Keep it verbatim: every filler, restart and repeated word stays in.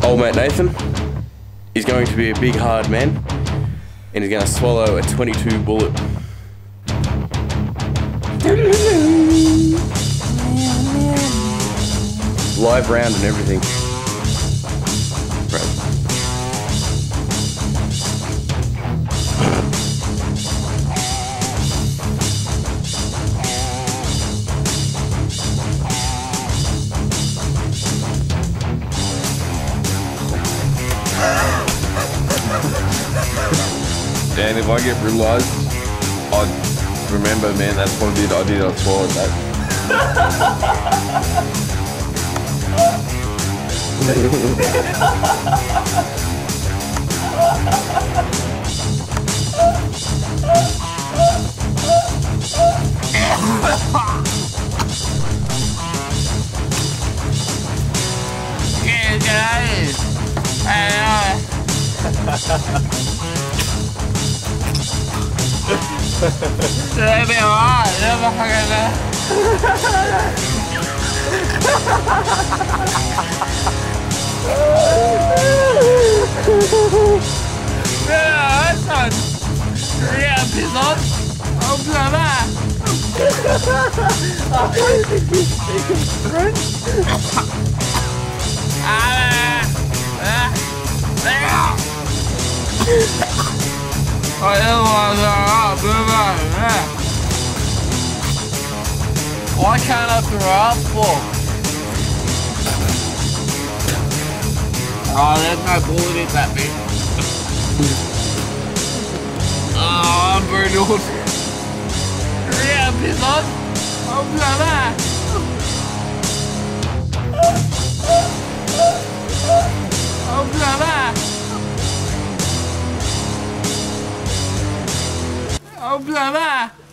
Old mate Nathan, he's going to be a big hard man, and he's going to swallow a twenty-two bullet. Live round and everything. Right. And if I get realised, I remember, man, that's what I did. I did, I swallowed that. Can't get out of here. I Let me on, let me fucking yeah, that's on. Yeah, piss on. Oh, blah, blah. I think he's speaking French. Ah, ah, ah. I don't want to throw up. Why can't I throw up for? Oh, there's no bullet in that bit. Oh, I'm brutal. Yeah, piss on. Oh, blah, blah. Oh, blah, blah. Oh, blah, blah.